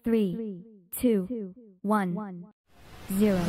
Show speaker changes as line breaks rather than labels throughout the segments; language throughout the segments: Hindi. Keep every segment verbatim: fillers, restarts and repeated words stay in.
three, two, one, zero.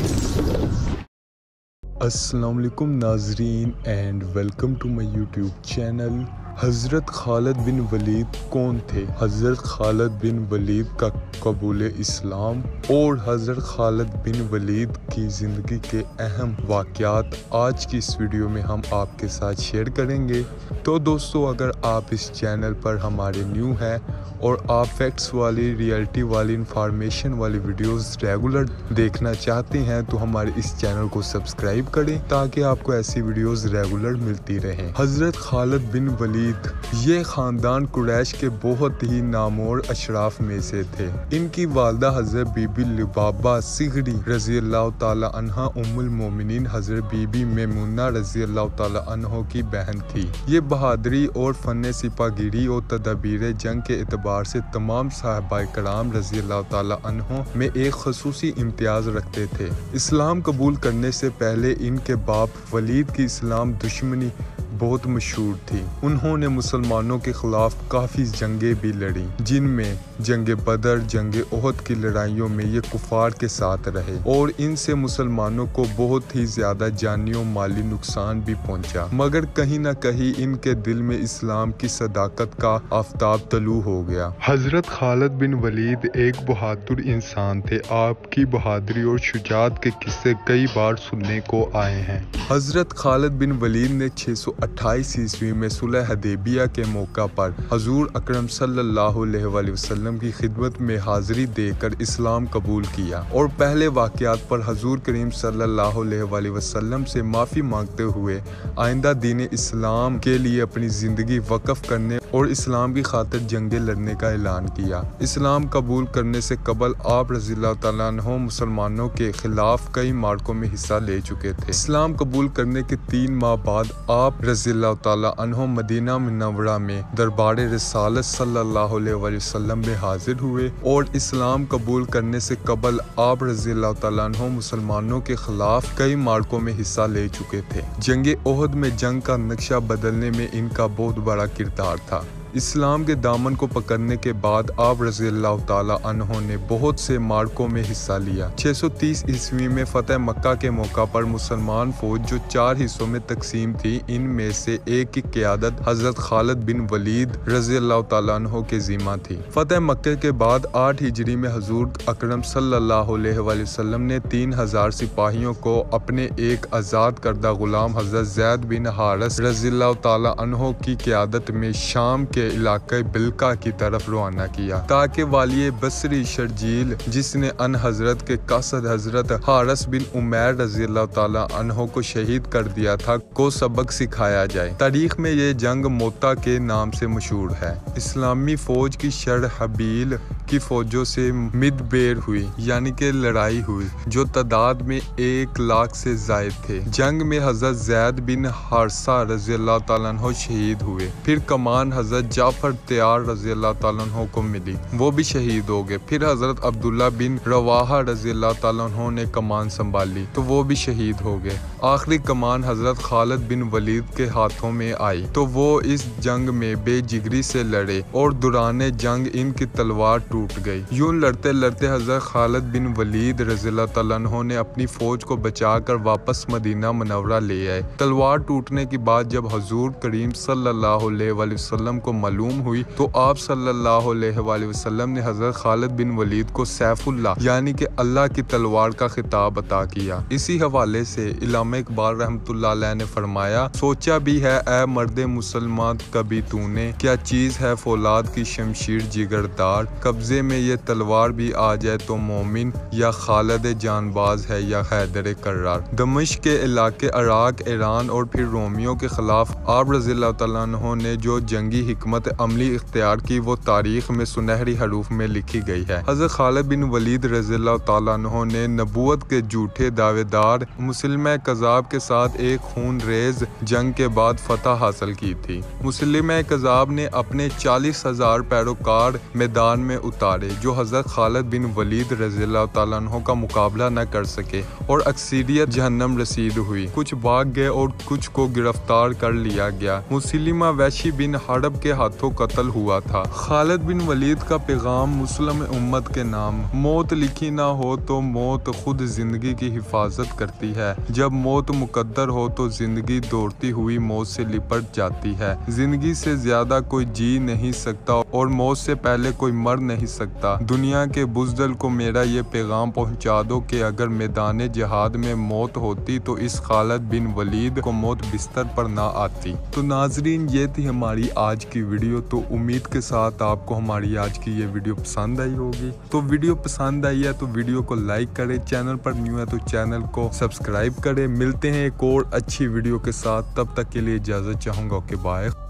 अस्सलाम वालेकुम नाजरीन and welcome to my YouTube channel. हज़रत खालिद बिन वलीद कौन थे? हज़रत खालिद बिन वलीद का कबूल इस्लाम और हज़रत खालिद बिन वलीद की ज़िंदगी के अहम वाक़यात आज की इस वीडियो में हम आपके साथ शेयर करेंगे। तो दोस्तों, अगर आप इस चैनल पर हमारे न्यू हैं और आप फैक्ट्स वाली, रियलिटी वाली, इंफॉर्मेशन वाली वीडियोस रेगुलर देखना चाहते हैं तो हमारे इस चैनल को सब्सक्राइब करें ताकि आपको ऐसी वीडियोस रेगुलर मिलती रहें। हज़रत खालिद बिन वलीद ये ख़ानदान कुरैश के बहुत ही नामोर अशराफ में से थे। इनकी वालदा हज़रत बीबी लुबाबा सिगरी रज़ी अल्लाह ताला अन्हा उम्मुल मोमिनीन हज़रत बीबी मेमुना रज़ी अल्लाह ताला अन्हो की बहन थी। ये बहादुरी और फ़न सिपाहीगिरी और तदबीर जंग के एतबार से तमाम साहबाए कराम रज़ी अल्लाह ताला अन्हो में एक खसूसी इम्तियाज़ रखते थे। इस्लाम कबूल करने से पहले इनके बाप वलीद की इस्लाम दुश्मनी बहुत मशहूर थी। उन्होंने मुसलमानों के खिलाफ काफ़ी जंगें भी लड़ी, जिनमें जंग बदर, जंग ओहद की लड़ाइयों में ये कुफार के साथ रहे और इनसे मुसलमानों को बहुत ही ज़्यादा जानी और माली नुकसान भी पहुंचा। मगर कहीं ना कहीं इनके दिल में इस्लाम की सदाकत का आफताब तलू हो गया। हज़रत खालिद बिन वलीद एक बहादुर इंसान थे। आपकी बहादुरी और शुजात के किस्से कई बार सुनने को आए हैं। हज़रत खालिद बिन वलीद ने छह सौ अट्ठाईस ईस्वी में सुलह हदैबिया के मौका पर हजूर अकरम सल्लल्लाहु अलैहि वसल्लम की खिदमत में हाजिरी देकर इस्लाम कबूल किया और पहले वाक़यात पर हजूर करीम सल्लल्लाहु अलैहि वसल्लम से माफ़ी मांगते हुए आइंदा दीन इस्लाम के लिए अपनी ज़िंदगी वक़्फ़ करने और इस्लाम की खातिर जंगें लड़ने का ऐलान किया। इस्लाम कबूल करने से कबल आप रज़ी अल्लाह तआला अन्हु मुसलमानों के खिलाफ कई मार्कों में हिस्सा ले चुके थे। इस्लाम कबूल करने के तीन माह बाद आप रज़ी अल्लाह तआला अन्हु मदीना मुनव्वरा में दरबार रिसालत सल्लल्लाहु अलैहि वसल्लम में हाजिर हुए और इस्लाम कबूल करने से कबल आप रज़ी अल्लाह तआला अन्हु मुसलमानों के खिलाफ कई मार्कों में हिस्सा ले चुके थे। जंग ओहद में जंग का नक्शा बदलने में इनका बहुत बड़ा किरदार था। इस्लाम के दामन को पकड़ने के बाद आप रज़ी अल्लाह ताला अन्हो ने बहुत से मार्कों में हिस्सा लिया। छह सौ तीस ईस्वी में फतेह मक्का के मौका पर मुसलमान फौज जो चार हिस्सों में तकसीम थी, इनमें से एक की क़यादत हज़रत खालिद बिन वलीद रज़ी अल्लाह ताला अन्हो के ज़िम्मा थी। फतेह मक्के के बाद आठ हिजरी में हजूर अकरम सल्लल्लाहु अलैहि वसल्लम ने तीन हजार सिपाहियों को अपने एक आज़ाद करदा गुलाम हज़रत ज़ैद बिन हारिस रज़ी अल्लाह ताला अन्हो की क़यादत में शाम के इलाके बिल्का की तरफ रवाना किया ताकि वाली बसरी शर्जील, जिसने अन हजरत के कासद हजरत हारिस बिन उमैर रज़ी अल्लाह ताला अन्हो को शहीद कर दिया था, को सबक सिखाया जाए। तारीख में ये जंग मोता के नाम से मशहूर है। इस्लामी फौज की शरहबील की फौजों से मिदबेर हुई, यानी कि लड़ाई हुई, जो तादाद में एक लाख से जायद थे। जंग में हजरत ज़ैद बिन हारिसा रज़ी अल्लाह ताला अन्हो शहीद हुए। फिर कमान हजरत जाफर तैयार रज़ी अल्लाह ताला अन्हो को मिली, वो भी शहीद हो गए। फिर हजरत अब्दुल्ला बिन रवाहा रज़ी अल्लाह ताला अन्हो ने कमान संभाली तो वो भी शहीद हो गए। आखिरी कमान हजरत खालिद बिन वलीद के हाथों में आई तो वो इस जंग में बेजिगरी से लड़े और दौरान जंग इनकी तलवार टूट गई। यूं लड़ते लड़ते हजरत खालिद बिन वलीद रज़ी अल्लाह ताला अन्हो ने अपनी फौज को बचाकर वापस मदीना मुनव्वरा ले आए। तलवार टूटने के बाद जब हजूर करीम सल्लल्लाहु अलैहि वसल्लम को मालूम हुई तो आप सल्लल्लाहु अलैहि वसल्लम ने हजरत खालिद बिन वलीद को सैफुल्लाह यानी कि अल्लाह की तलवार का खिताब अता किया। इसी हवाले से इल्लामा इकबाल रहमतुल्लाह अलैह ने फरमाया, सोचा भी है ए मर्दे मुसलमान कभी तूने, क्या चीज है फौलाद की शमशीर जिगरदार, कब्जे में ये तलवार भी आ जाए तो मोमिन या खालिद जानबाज है या हैदर कर्रार। दमिश्क के इलाके इराक, ईरान और फिर रोमियों के खिलाफ आप रज़ी अल्लाह तआला अन्हो ने जो जंगी हिकमत अमली इख्तियार की, वो तारीख में सुनहरी हरूफ में लिखी गई है। हज़रत खालिद बिन वलीद रज़ी अल्लाह ताला अन्हो ने नबूवत के झूठे दावेदार मुसलमान कज़ाब के साथ एक खून रेज जंग के बाद फतह हासिल की थी। मुसलिम कज़ाब ने अपने चालीस हजार पैरोकार मैदान में उतारे जो हजरत खालिद बिन वलीद रज़ियल्लाहु ताला अन्हु का मुकाबला न कर सके और अक्सरियत जहन्नम रसीद हुई। कुछ भाग गए और कुछ को गिरफ्तार कर लिया गया। मुसलिमा वैशी बिन हरब के हाथों कत्ल हुआ था। खालिद बिन वलीद का पैगाम मुस्लिम उम्मत के नाम। मौत लिखी ना हो तो मौत खुद जिंदगी की हिफाजत करती है। जब मौत मुकद्दर हो तो जिंदगी दौड़ती हुई मौत से लिपट जाती है। जिंदगी से ज्यादा कोई जी नहीं सकता और मौत से पहले कोई मर नहीं सकता। दुनिया के बुज़दिल को मेरा ये पैगाम पहुंचा दो कि अगर मैदान जिहाद में मौत होती तो इस खालिद बिन वलीद को मौत बिस्तर पर ना आती। तो नाजरीन, ये थी हमारी आज की वीडियो। तो उम्मीद के साथ आपको हमारी आज की ये वीडियो पसंद आई होगी। तो वीडियो पसंद आई है तो वीडियो को लाइक करें, चैनल पर न्यू है तो चैनल को सब्सक्राइब करें। मिलते हैं एक और अच्छी वीडियो के साथ, तब तक के लिए इजाज़त चाहूँगा। Okay bye.